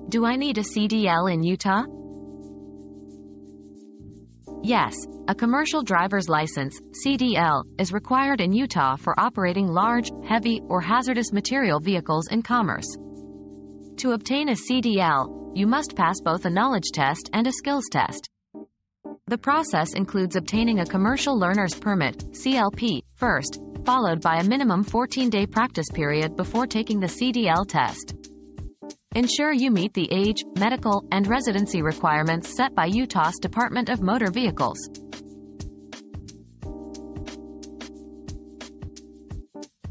Do I need a CDL in Utah? Yes, a commercial driver's license, CDL, is required in Utah for operating large, heavy, or hazardous material vehicles in commerce. To obtain a CDL, you must pass both a knowledge test and a skills test. The process includes obtaining a Commercial Learner's Permit, CLP, first, followed by a minimum 14-day practice period before taking the CDL test. Ensure you meet the age, medical, and residency requirements set by Utah's Department of Motor Vehicles.